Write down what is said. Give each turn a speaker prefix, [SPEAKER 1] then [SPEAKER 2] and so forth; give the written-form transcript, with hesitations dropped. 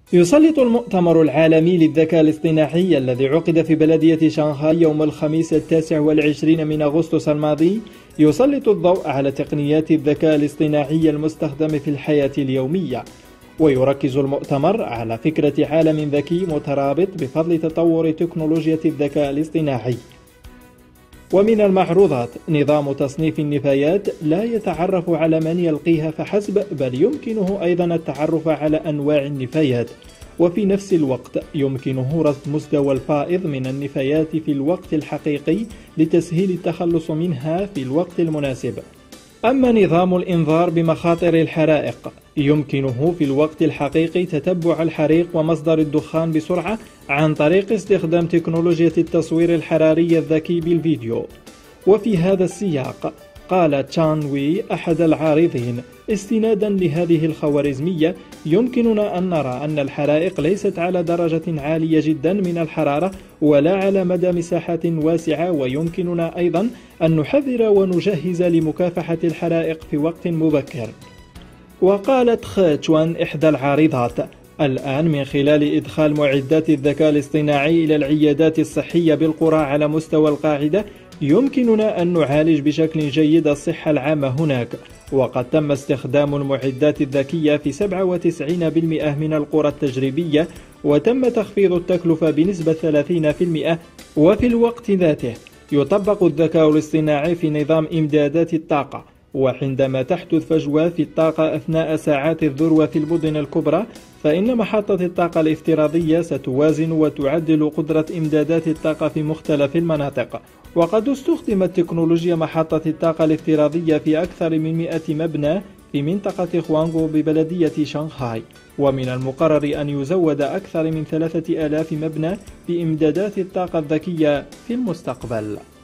[SPEAKER 1] يسلط المؤتمر العالمي للذكاء الاصطناعي الذي عقد في بلدية شنغهاي يوم الخميس 29 من أغسطس الماضي يسلط الضوء على تقنيات الذكاء الاصطناعي المستخدم في الحياة اليومية، ويركز المؤتمر على فكرة عالم ذكي مترابط بفضل تطور تكنولوجيا الذكاء الاصطناعي. ومن المعروضات نظام تصنيف النفايات لا يتعرف على من يلقيها فحسب، بل يمكنه أيضا التعرف على أنواع النفايات، وفي نفس الوقت يمكنه رصد مستوى الفائض من النفايات في الوقت الحقيقي لتسهيل التخلص منها في الوقت المناسب. أما نظام الإنذار بمخاطر الحرائق يمكنه في الوقت الحقيقي تتبع الحريق ومصدر الدخان بسرعة عن طريق استخدام تكنولوجيا التصوير الحراري الذكي بالفيديو. وفي هذا السياق قال تشان وي أحد العارضين: استنادا لهذه الخوارزمية يمكننا أن نرى أن الحرائق ليست على درجة عالية جدا من الحرارة ولا على مدى مساحات واسعة، ويمكننا أيضا أن نحذر ونجهز لمكافحة الحرائق في وقت مبكر. وقالت خي تشوان إحدى العارضات: الآن من خلال إدخال معدات الذكاء الاصطناعي إلى العيادات الصحية بالقرى على مستوى القاعدة يمكننا أن نعالج بشكل جيد الصحة العامة هناك، وقد تم استخدام المعدات الذكية في 97% من القرى التجريبية، وتم تخفيض التكلفة بنسبة 30%. وفي الوقت ذاته يطبق الذكاء الاصطناعي في نظام إمدادات الطاقة، وعندما تحدث فجوة في الطاقة أثناء ساعات الذروة في المدن الكبرى فإن محطة الطاقة الافتراضية ستوازن وتعدل قدرة إمدادات الطاقة في مختلف المناطق. وقد استخدمت تكنولوجيا محطة الطاقة الافتراضية في أكثر من 100 مبنى في منطقة خوانغو ببلدية شنغهاي، ومن المقرر أن يزود أكثر من 3000 مبنى بإمدادات الطاقة الذكية في المستقبل.